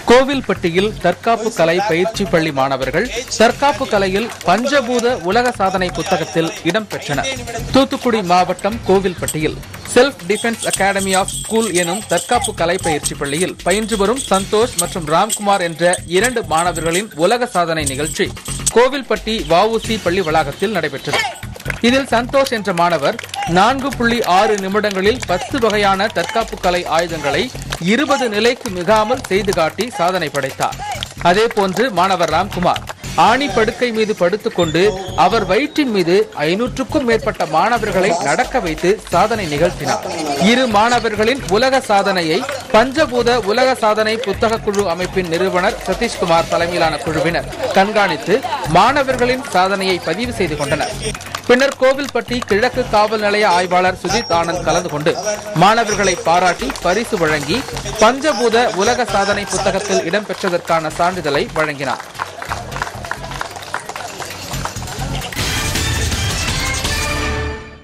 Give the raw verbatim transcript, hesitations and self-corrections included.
கோவில்பட்டியில் தற்காப்பு கலை பயிற்சி பள்ளி மாணவர்கள் தற்காப்பு கலையில் பஞ்சபூத உலக சாதனை புத்தகத்தில் இடம்பெற்றனர். தூத்துக்குடி மாவட்டம் கோவில்பட்டியில் self defence academy of school எனும் தற்காப்பு கலை பயிற்சி பள்ளியில் பயின்று வரும் சந்தோஷ் மற்றும் ராம்குமார் என்ற இரண்டு மாணவர்களின் உலக சாதனை நிகழ்ச்சி கோவில்பட்டி வஉசி பள்ளி வளாகத்தில் நடைபெற்றது. இதில் சந்தோஷ் என்ற மாணவர் நான்கு புள்ளி ஆறு நிமிடங்களில் பத்து வகையான தற்காப்பு கலை ஆயுதங்களை இருபது நிலைக்கு மிகாமல் செய்து காட்டி சாதனை படைத்தார். அதேபோன்று மாணவர் ராம்குமார் ஆணி படுக்கை மீது படுத்துக் கொண்டு அவர் வயிற்றின் மீது ஐநூற்றுக்கும் மேற்பட்ட மாணவர்களை நடக்க வைத்து சாதனை நிகழ்த்தினார். இரு மாணவர்களின் உலக சாதனையை பஞ்சபூத உலக சாதனை புத்தக குழு அமைப்பின் நிறுவனர் சதீஷ்குமார் தலைமையிலான குழுவினர் கண்காணித்து மாணவர்களின் சாதனையை பதிவு செய்து கொண்டனர். பின்னர் கோவில்பட்டி கிழக்கு காவல் நிலைய ஆய்வாளர் சுஜித் ஆனந்த் கலந்து கொண்டு மாணவர்களை பாராட்டி பரிசு வழங்கி பஞ்சபூத உலக சாதனை புத்தகத்தில் இடம்பெற்றதற்கான சான்றிதழை வழங்கினார்.